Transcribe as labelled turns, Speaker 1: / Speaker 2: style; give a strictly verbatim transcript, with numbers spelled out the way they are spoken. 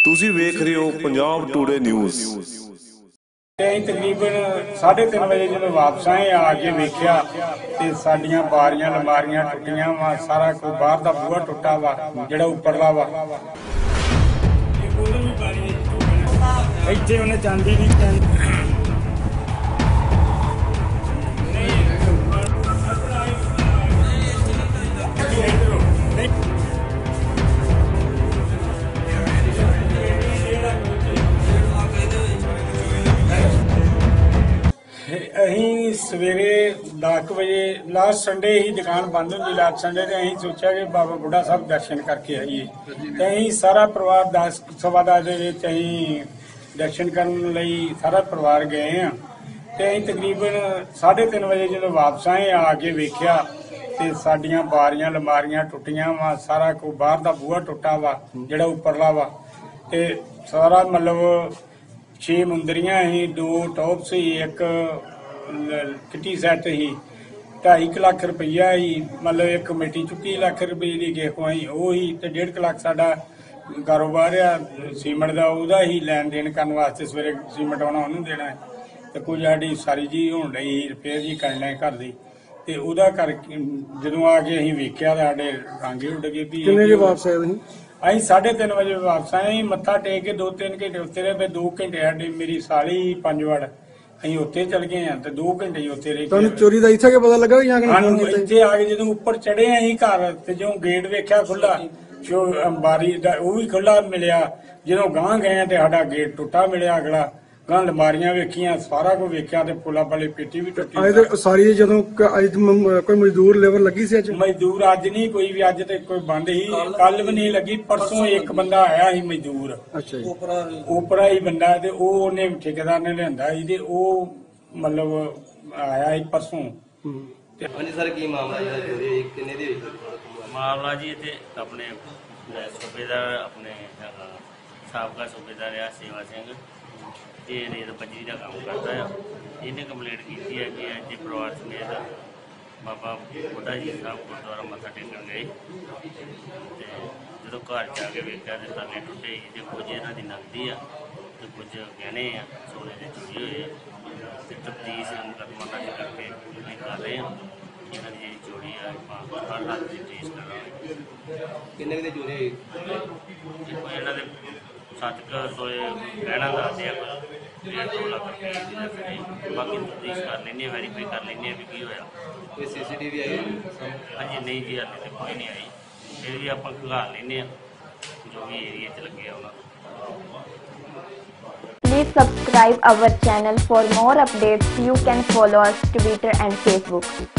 Speaker 1: ਤੁਸੀਂ ਵੇਖ ਰਹੇ ਹੋ ਪੰਜਾਬ ਟੂਡੇ ਨਿਊਜ਼।
Speaker 2: ਅਸੀਂ ਤਕਰੀਬਨ साढ़े तीन बजे जो वापस आए आ के वेख्या ते साडियां बारियां लमारियां टुटियां वा, सारा कोई बाहर दा बूहा टुटा वा जिहड़ा उपरला वा। इत्थे उन्हें चांदी दी अहीं सवेरे दस बजे लास्ट संडे ही दुकान बंद होंगी। लास्ट संडे ने अहीं सोचा कि बाबा बुढ़ा साहब दर्शन करके आइए, तो अहीं सारा परिवार दस सवा दस अहीं दर्शन करने लई सारा परिवार गए हैं। तो अहीं तकरीबन साढ़े तीन बजे जो वापस आए आके वेख्या ते साडियां बारियां लमारियां टुटियां वा, सारा कोई बाहर दा बूहा टुटा वा जिहड़ा उपरला वा। ते सारा मतलब छे मुंदरियां ही, दो टॉप्स ही, एक किटी सैट ही, ढाई क लख रुपया ही, मतलब एक कमेटी चुकी लख रुपये की किस को ही वो ही, तो डेढ़ क लख साडा कारोबार आ सीमेंट का, वह ही लैन देन करने वास्ते सवेरे सीमेंट आना उन्होंने देना है। तो कुछ साड़ी सारी जी होने रही रिपेयर जी करना है घर की, तो वह कर जो आके अं वेख्या साढ़े रंग ही उड़ गए भी।
Speaker 3: वापस आए
Speaker 2: अं साढ़े तीन बजे वापस आए, मत्था टेक के दो तीन घंटे उत्ते रहे, दो घंटे साडी मेरी साली पंज वड़ अं उत्थे चल गए हैं, तो दो घंटे उत्थे रहे।
Speaker 3: चोरी का इत्थे पता लगा
Speaker 2: इत्थे आ के जो उपर चढ़े अं घर, तो जो गेट वेख्या खुला, जो बारी वो भी खुला मिलिया। जो गांह गए तो साडा गेट टुटा मिलिया अगला, गांह लमारियां वेखियां, सारा कुछ वेख्या, ते पुला वाली पेटी भी टुटी
Speaker 3: सारी। जो कोई मजदूर लेबर लगी सी अज?
Speaker 2: मजदूर अज नहीं कोई भी, अज तो कोई बंद ही, कल भी नहीं लगी। परसों एक बंदा आया ही मजदूर, उपरा ही बंदा, ते ओने ठेकेदार ने लियांदा ही, ते ओ मतलब आया ही परसों।
Speaker 4: मामला जी इतने अपने सूबेदार अपने साबका सूबेदार आ सेवा सिंह, ये रेत बजरी का काम करता है। इन्हें कंप्लेंट की है कि अज परिवार समेत बाबा बुढ़ा जी साहब गुरुद्वारा मत्था टेकन गए, जो घर जाके वेख्या तो ताले टुटे ही, तो कुछ इन्हों की नकदी आ, तो कुछ गहने आ सोने के चोरी हुए। तफ्तीश मुकदमा दर्ज करके कर रहे हैं। इन्हों की जी चोरी है हर हाल की ट्रेस कर रहे हैं। कि चोरी इन्हों के सत्त क तोले गहना दसते हैं, डेढ़ दो लाख रुपये। बाकी तफ्तीश कर लेंगे, वैरीफाई कर लेंगे भी की होया। कोई सी सी टी वी आई? हाँ जी नहीं जी, हाले तो कोई नहीं आई, फिर भी आप खंगाल लेंगे जो भी एरिया च लगे उन्होंने।
Speaker 5: Please subscribe our channel for more updates. You can follow us Twitter and Facebook.